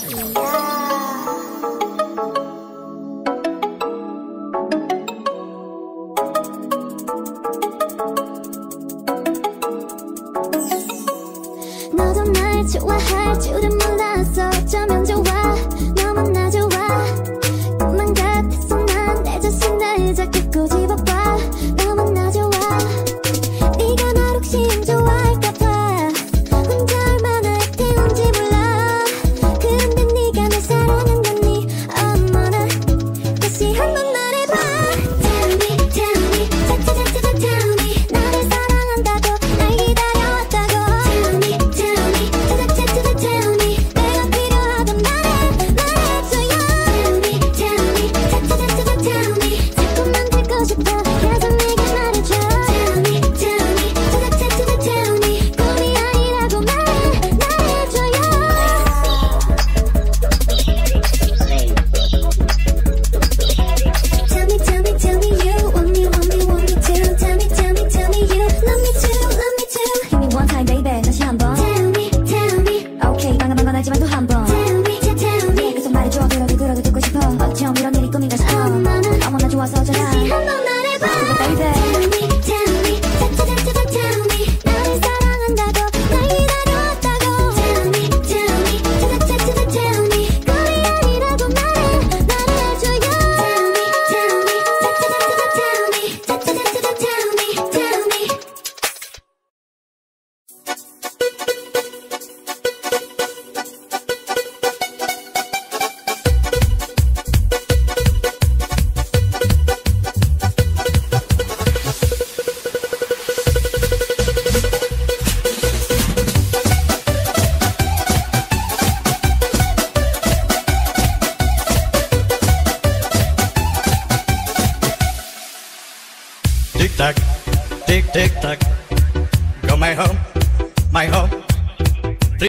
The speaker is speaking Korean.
너도 날 좋아할 줄은 몰랐어. 어쩌면 좋아, 너무나 좋아. 꿈만 같았어. 난 내 자신을 자꾸 꼬집어봐. 너무나 좋아. 네가 날 혹시 안 좋아할까봐 혼자 얼마나 애태운지 몰라. 그런데 네가 날 사랑한다니 어머나. 다시 한번 말해봐. Tell me, tell me, tell me. 나를 사랑한다고 날 기다려왔다고. Tell me, tell me, tell me. 내가 필요하단 말해줘요. Tell me, tell me. 자꾸만 듣고 싶어. 계속 내게 말해줘. Tell me, tell me. 꿈이 아니라고 말해줘요. Tell me you want me too. Tell me you love me too. Give me one time baby. 다시 한번. Tell me. Okay 방금 하지만 또 한 번. Tell me. 계속 말해줘. 들어도 듣고 싶어. 어쩜 이런 일이 꿈인가 싶어. 너무나 좋아서 어쩌나. 다시 한번 말해봐. Baby. Tell me. 나를 사랑한다고 날 기다려왔다고. Tell me. 꿈이 아니라고 말해줘요. Tell me. Tick tock, tick tock. Go my home,